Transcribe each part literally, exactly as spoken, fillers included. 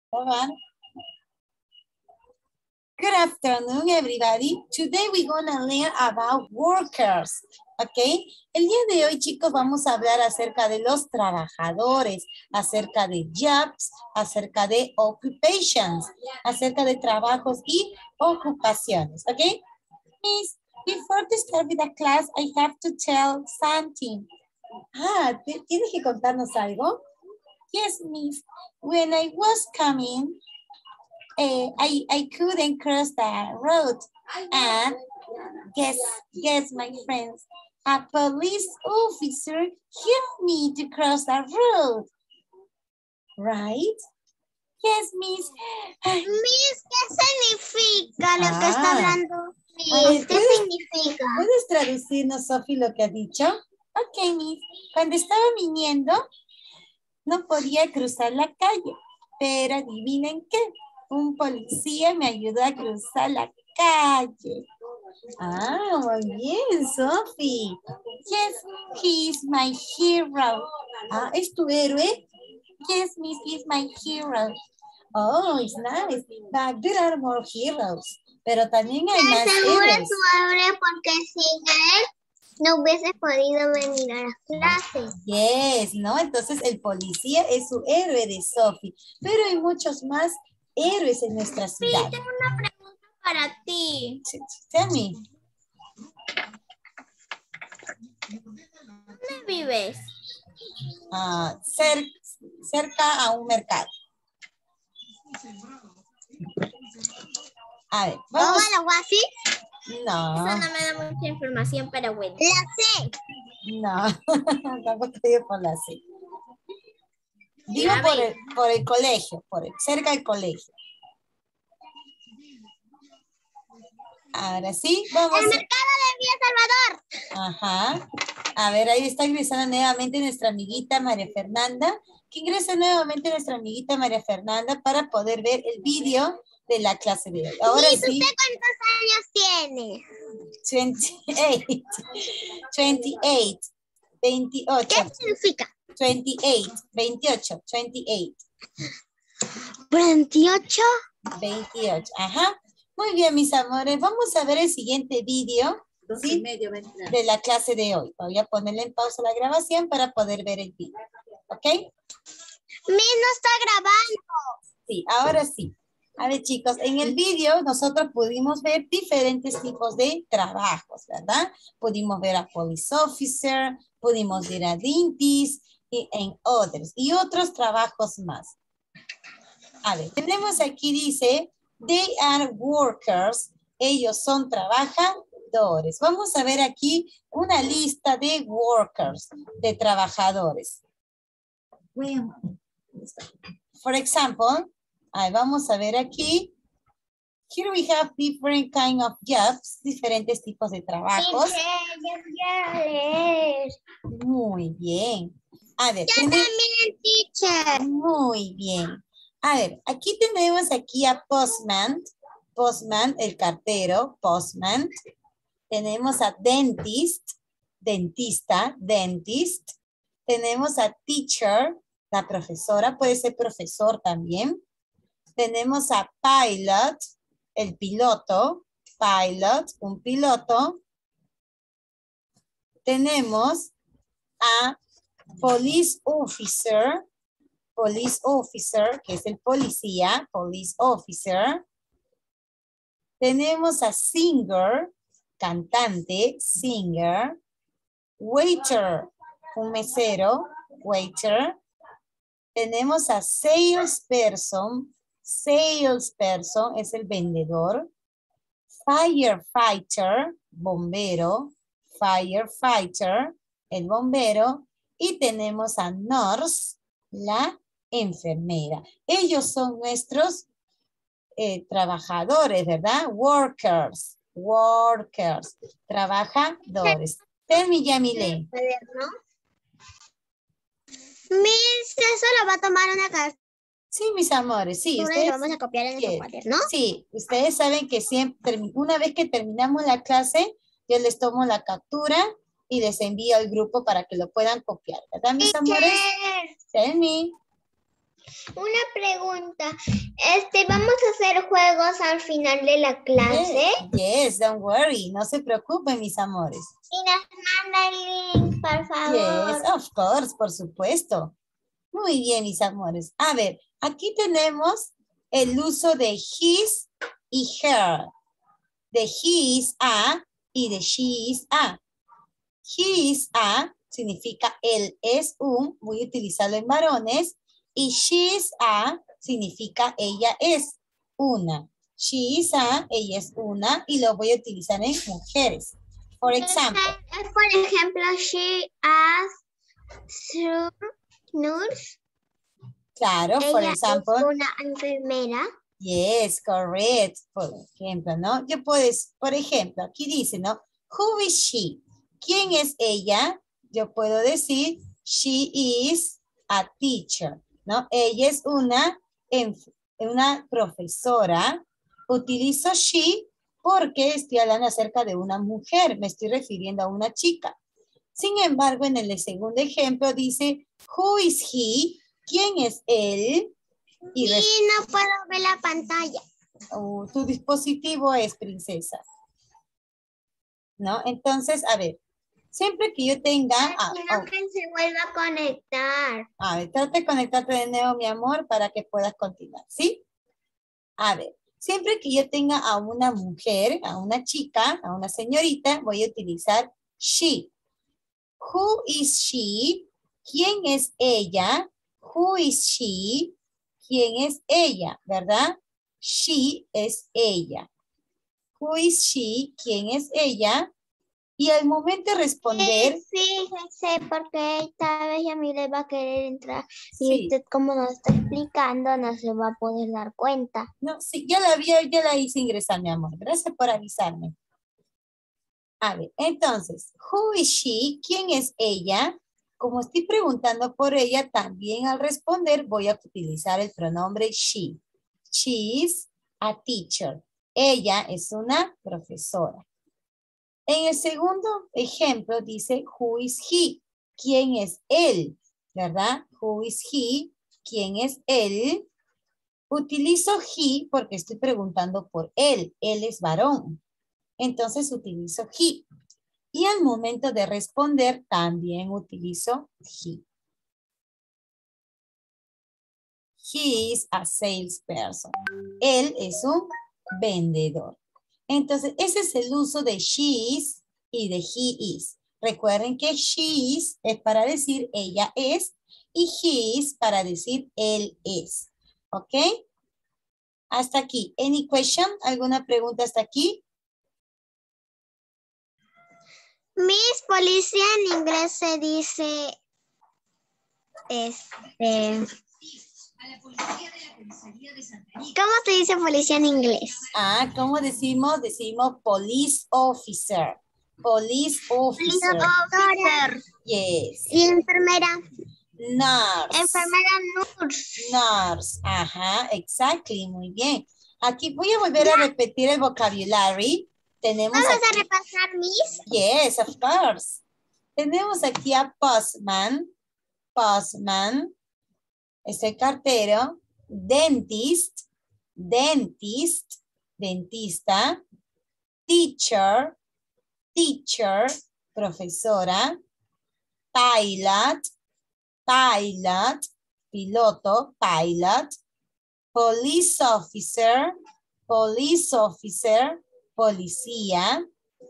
Esteban. Good afternoon, everybody. Today we're gonna learn about workers. ¿Ok? El día de hoy, chicos, vamos a hablar acerca de los trabajadores, acerca de jobs, acerca de occupations, acerca de trabajos y ocupaciones. ¿Ok? Miss, before to start with the class, I have to tell something. Ah, ¿tienes que contarnos algo? Yes, Miss. When I was coming, uh, I, I couldn't cross the road. And guess, guess, my friends, a police officer helped me to cross the road. Right? Yes, Miss. Miss, ¿qué significa lo ah, que está hablando? Miss, ¿qué ¿puedes, significa? ¿Puedes traducirnos, Sophie, lo que ha dicho? Ok, Miss. Cuando estaba viniendo, no podía cruzar la calle, pero adivinen qué, un policía me ayudó a cruzar la calle. Ah, muy bien, Sophie. Yes, he is my hero. Ah, ¿es tu héroe? Yes, Miss, he's my hero. Oh, it's nice. But there are more heroes. Pero también hay más Seguro héroes. su héroe porque sin él no hubiese podido venir a las clases. Yes, ¿no? Entonces el policía es su héroe de Sophie. Pero hay muchos más héroes en nuestra ciudad. Sí, tengo una pregunta para ti. Tell me. ¿Dónde vives? Uh, cer cerca a un mercado. A ver, vamos. ¿Cómo lo voy así? No. Eso no me da mucha información, pero bueno. La sé. No, tampoco digo por la C. Digo por el, por el colegio, por el, cerca del colegio. Ahora sí, vamos. El mercado de Villa Salvador. Ajá. A ver, ahí está ingresando nuevamente nuestra amiguita María Fernanda. Que ingrese nuevamente nuestra amiguita María Fernanda para poder ver el vídeo de la clase de hoy. Ahora sí. sí. ¿Usted cuántos años tiene? veintiocho. veintiocho. veintiocho. ¿Qué significa? veintiocho. veintiocho. veintiocho. veintiocho. veintiocho. Ajá. Muy bien, mis amores. Vamos a ver el siguiente vídeo, ¿sí? De la clase de hoy. Voy a ponerle en pausa la grabación para poder ver el vídeo. ¿Ok? Mi no está grabando. Sí, ahora sí. A ver, chicos, en el vídeo nosotros pudimos ver diferentes tipos de trabajos, ¿verdad? Pudimos ver a police officer, pudimos ver a dentist y en otros, y otros trabajos más. A ver, tenemos aquí, dice, they are workers. Ellos son trabajadores. Vamos a ver aquí una lista de workers, de trabajadores. For example, ahí vamos a ver aquí. Here we have different kind of jobs, diferentes tipos de trabajos. Muy bien. A ver, Yo tenemos... también, teacher. Muy bien. A ver, aquí tenemos aquí a postman, postman, el cartero, postman. Tenemos a dentist, dentista, dentist. Tenemos a teacher, la profesora, puede ser profesor también. Tenemos a pilot, el piloto, pilot, un piloto. Tenemos a police officer, police officer, que es el policía, police officer. Tenemos a singer, cantante, singer. Waiter, un mesero, waiter. Tenemos a salesperson, salesperson es el vendedor. Firefighter, bombero, firefighter, el bombero. Y tenemos a nurse, la enfermera. Ellos son nuestros eh, trabajadores, ¿verdad? Workers, workers, trabajadores. Tell me, Yamile. Miss, eso lo va a tomar una carta. Sí, mis amores, sí. Ustedes, lo vamos a copiar en el cuaderno. Sí, ustedes saben que siempre, una vez que terminamos la clase, yo les tomo la captura y les envío al grupo para que lo puedan copiar. ¿Verdad, mis amores? Tell me. Una pregunta. Este, ¿vamos a hacer juegos al final de la clase? Yes, yes, don't worry. No se preocupen, mis amores. Y nos manda el link, por favor. Yes, of course, por supuesto. Muy bien, mis amores. A ver, aquí tenemos el uso de his y her. De he is a y de she is a. He is a significa él es un, voy a utilizarlo en varones, y she is a significa ella es una. She is a, ella es una, y lo voy a utilizar en mujeres. For example. Por ejemplo, she as nurse. Claro, for Ella example. es una enfermera. Yes, correct. Por ejemplo, ¿no? Yo puedes, por ejemplo, aquí dice, ¿no? Who is she? ¿Quién es ella? Yo puedo decir, she is a teacher, ¿no? Ella es una, una profesora. Utilizo she porque estoy hablando acerca de una mujer. Me estoy refiriendo a una chica. Sin embargo, en el segundo ejemplo dice, who is he? ¿Quién es él? Y, y no puedo ver la pantalla. Oh, tu dispositivo es, princesa. ¿No? Entonces, a ver, siempre que yo tenga... Ah, quiero oh. que se vuelva a conectar. A ver, trate de conectarte de nuevo, mi amor, para que puedas continuar, ¿sí? A ver, siempre que yo tenga a una mujer, a una chica, a una señorita, voy a utilizar she. Who is she? ¿Quién es ella? Who is she? ¿Quién es ella? ¿Verdad? She es ella. Who is she? ¿Quién es ella? Y al momento de responder... Sí, fíjese, porque tal vez a mí le va a querer entrar. Sí. Y usted, como nos está explicando, no se va a poder dar cuenta. No, sí, ya la, ya, ya la hice ingresar, mi amor. Gracias por avisarme. A ver, entonces, who is she? ¿Quién es ella? Como estoy preguntando por ella, también al responder voy a utilizar el pronombre she. She is a teacher. Ella es una profesora. En el segundo ejemplo dice, who is he? ¿Quién es él? ¿Verdad? Who is he? ¿Quién es él? Utilizo he porque estoy preguntando por él. Él es varón. Entonces utilizo he. Y al momento de responder también utilizo he. He is a salesperson. Él es un vendedor. Entonces, ese es el uso de she is y de he is. Recuerden que she is es para decir ella es y he is para decir él es. ¿Ok? Hasta aquí. Any question? ¿Alguna pregunta hasta aquí? Miss, policía en inglés se dice este... ¿Cómo se dice policía en inglés? Ah, ¿cómo decimos? Decimos police officer. Police officer. Police officer. Yes. Y enfermera. Nurse. Enfermera nurse. Nurse. Ajá, exactly. Muy bien. Aquí voy a volver a repetir el vocabulary. Tenemos ¿Vamos aquí, a repasar, Miss? Yes, of course. Tenemos aquí a postman. Postman. Es el cartero. Dentist. Dentist. Dentista. Teacher. Teacher. Profesora. Pilot. Pilot. Piloto. Pilot. Police officer. Police officer. Policía.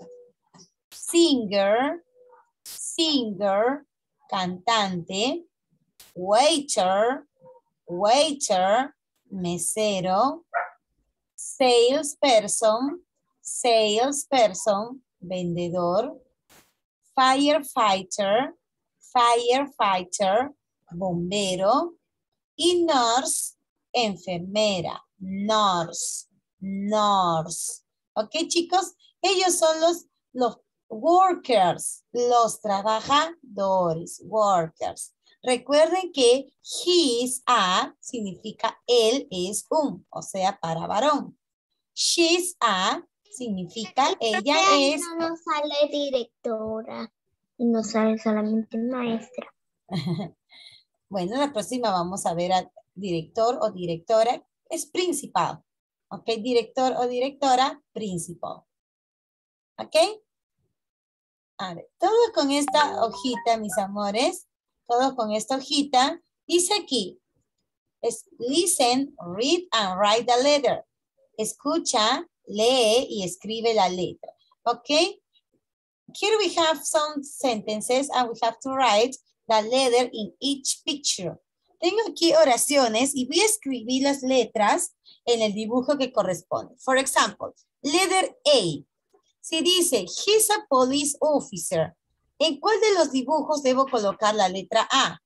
Singer. Singer. Cantante. Waiter. Waiter. Mesero. Salesperson. Salesperson. Vendedor. Firefighter. Firefighter. Bombero. Y nurse. Enfermera. Nurse. Nurse. ¿Ok, chicos? Ellos son los, los workers, los trabajadores, workers. Recuerden que he is a significa él es un, o sea, para varón. She's a significa ella es... No nos sale directora, y nos sale solamente maestra. Bueno, la próxima vamos a ver a director o directora, es principal. Ok, director o directora, principal. Ok. A ver, todo con esta hojita, mis amores. Todo con esta hojita. Dice aquí, es listen, read and write the letter. Escucha, lee y escribe la letra. Ok. Here we have some sentences and we have to write the letter in each picture. Tengo aquí oraciones y voy a escribir las letras en el dibujo que corresponde. For example, letter A. Si dice, he's a police officer, ¿en cuál de los dibujos debo colocar la letra A?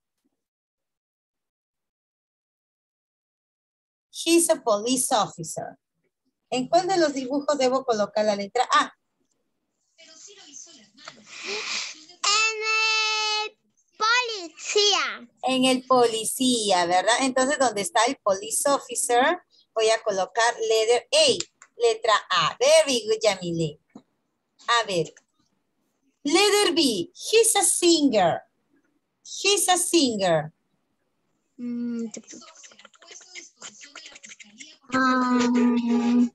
He's a police officer. ¿En cuál de los dibujos debo colocar la letra A? En el policía. En el policía, ¿verdad? Entonces, donde está el police officer, voy a colocar letter A, letra A. Very good, Yamile. A ver. Letter B, he's a singer. He's a singer. Mm. Um,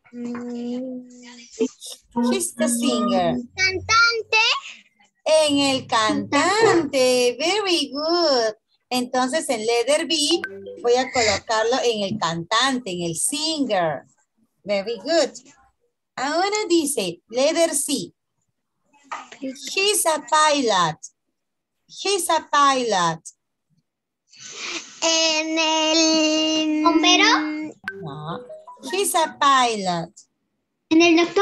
He's the singer. Cantante. En el cantante. Very good. Entonces, en letter B, voy a colocarlo en el cantante, en el singer. Very good. Ahora dice, letter C. He's a pilot. He's a pilot. En el... ¿Bombero? No. He's a pilot. En el doctor.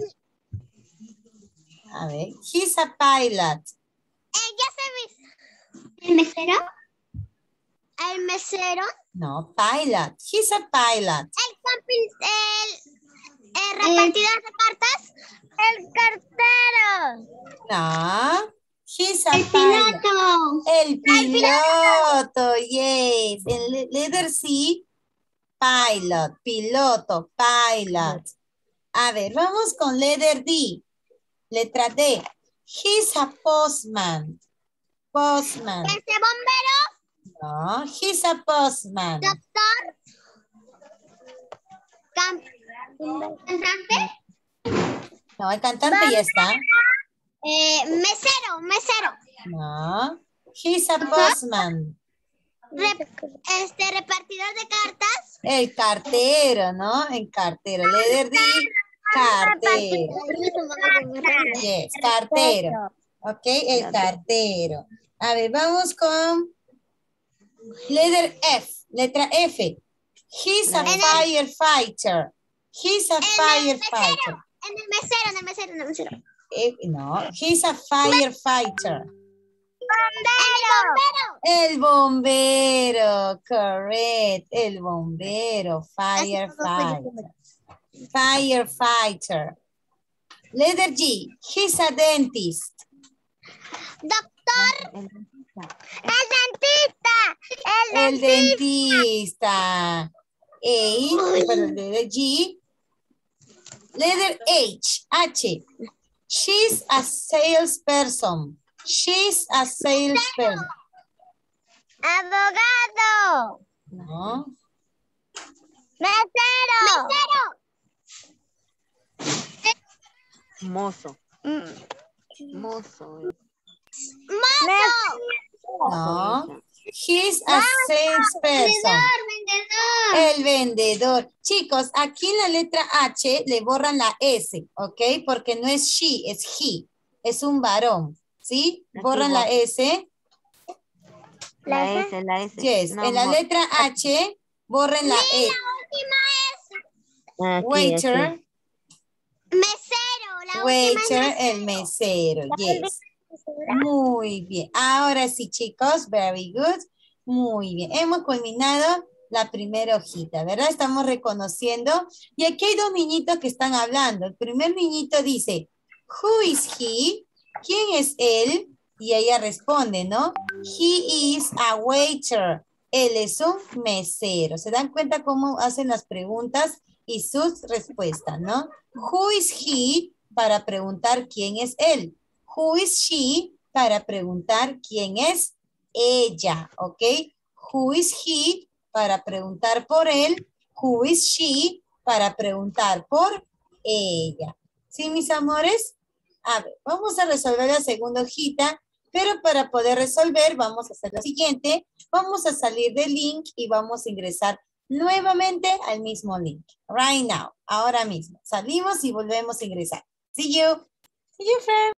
A ver, he's a pilot. Eh, ya se ¿El mesero? ¿El mesero? No, pilot. He's a pilot. El campi- el, el repartidor de cartas. El cartero. No. He's a El pilot. piloto. El piloto, yes. En le- letter C, pilot, piloto, pilot. A ver, vamos con letter D. Letra D. He's a postman. Postman. ¿Ese bombero? No, he's a postman. Doctor. Cam- ¿Cantante? No, el cantante ya está. Eh, mesero, mesero. No, he's a postman. Rep- este repartidor de cartas. El cartero, ¿no? El cartero. Letter D, cartero. Yes, cartero. Ok, el cartero. A ver, vamos con letter F. Letra F. He's a firefighter. He's a firefighter. En el mesero, en el mesero, en el mesero. Eh, no, he's a firefighter. ¡Bombero! El bombero, correct. El bombero, firefighter. Firefighter. Letter G, he's a dentist. Doctor. El dentista. El dentista. A, perdón, letter G. Letter H, H. She's a salesperson. She's a salesperson. Abogado. No. Mesero. Mozo. Mesero. Mozo. Mozo. No. He's a salesperson. Vendedor. El vendedor. Chicos, aquí en la letra H le borran la S, ¿ok? Porque no es she, es he. Es un varón, ¿sí? Borran la S. La S, la S. Yes. No, En la mo- letra H, borren la E. La última es aquí, Waiter. aquí. mesero. La Waiter, última es el mesero. Yes. Muy bien. Ahora sí, chicos. Very good. Muy bien. Hemos culminado la primera hojita, ¿verdad? Estamos reconociendo. Y aquí hay dos niñitos que están hablando. El primer niñito dice, who is he? ¿Quién es él? Y ella responde, ¿no? He is a waiter. Él es un mesero. ¿Se dan cuenta cómo hacen las preguntas y sus respuestas, no? Who is he? Para preguntar quién es él. Who is she? Para preguntar quién es ella, ¿ok? Who is he? para preguntar por él. Who is she? Para preguntar por ella. ¿Sí, mis amores? A ver, vamos a resolver la segunda hojita, pero para poder resolver vamos a hacer lo siguiente. Vamos a salir del link y vamos a ingresar nuevamente al mismo link. Right now, ahora mismo. Salimos y volvemos a ingresar. See you. See you, friends.